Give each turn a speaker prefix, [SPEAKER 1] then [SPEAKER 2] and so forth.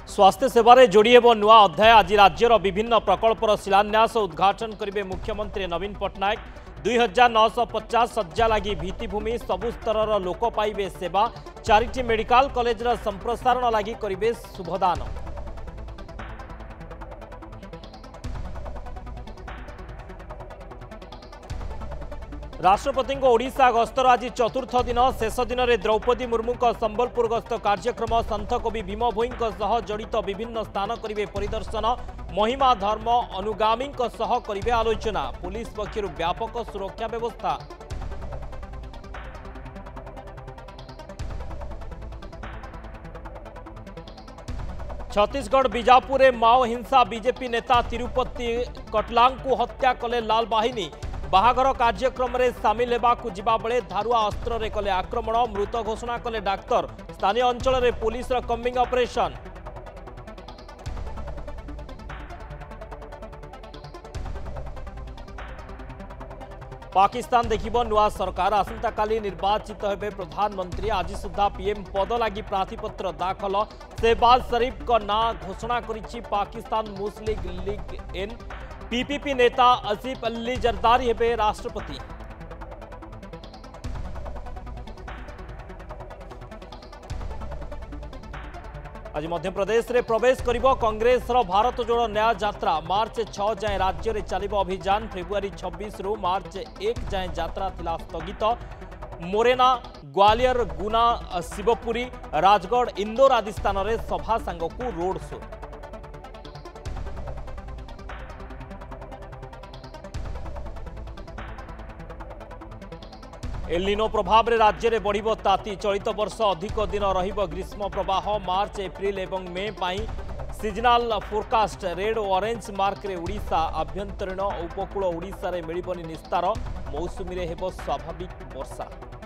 [SPEAKER 1] स्वास्थ्य सेवार जोड़ी हेब नुआ अध्याय। आज राज्यर विभिन्न प्रकल्पर शिलान्यास और उद्घाटन करेंगे मुख्यमंत्री नवीन पट्टनायक। 2950 शज्जा लगी भित्तिभूमि, सबु स्तर लोक पाइबे सेवा। 4टी मेडिकल कॉलेजर संप्रसारण लगी करेंगे शुभदान। राष्ट्रपति ओडिशा गस्तर आज चतुर्थ दिन। शेष दिन में द्रौपदी मुर्मू संबलपुर गस्त कार्यक्रम। संत कवि भीम भोई जड़ित विभिन्न स्थान करेंगे परिदर्शन। महिमा धर्म अनुगामी करेंगे आलोचना। पुलिस पक्षर व्यापक सुरक्षा व्यवस्था। छत्तीसगढ़ बीजापुर में माओ हिंसा। बीजेपी नेता तिरुपति कटलांग हत्या कले लाल बाहिनी। बाहागर कार्यक्रम में सामिल होगाकू जिबा बेले धारुआ अस्त्र रे कले आक्रमण। मृत घोषणा कले डाक्तर। स्थानीय अंचल में पुलिस कम्बिंग ऑपरेशन। पाकिस्तान देखिब नुआ सरकार। आसंता काली निर्वाचित हेबे प्रधानमंत्री। आज सुधा पीएम पद लगी प्रार्थीपत्र दाखल। शहबाज शरीफ का ना घोषणा करिछि Pakistan Muslim League N. PPP नेता आसिफ अली जरदारी हेबे राष्ट्रपति। आज मध्य प्रदेश रे प्रवेश करिबो कांग्रेस भारत जोड़ो न्याय यात्रा। मार्च 6 जाए राज्य में चलिबो अभियान। फेब्रुआरी 26 रु मार्च 1 जाए यात्रा थिला स्थगित। मोरेना, ग्वालियर, गुना, शिवपुरी, राजगढ़, इंदौर आदि स्थान में सभा सांगकू रोड शो। एलिनो प्रभाव में राज्य में बढ़िबो ताती। चलित वर्ष अधिक दिन रहिबो ग्रीष्म प्रवाह। मार्च, एप्रिल एवं मे पाई सीजनाल फोरकास्ट। रेड और ऑरेंज मार्क रे उड़ीसा। आभ्यंतरीण उपकूल उड़ीसा रे मिलिबनी निस्तार। मौसुमी रे हेबो स्वाभाविक वर्षा।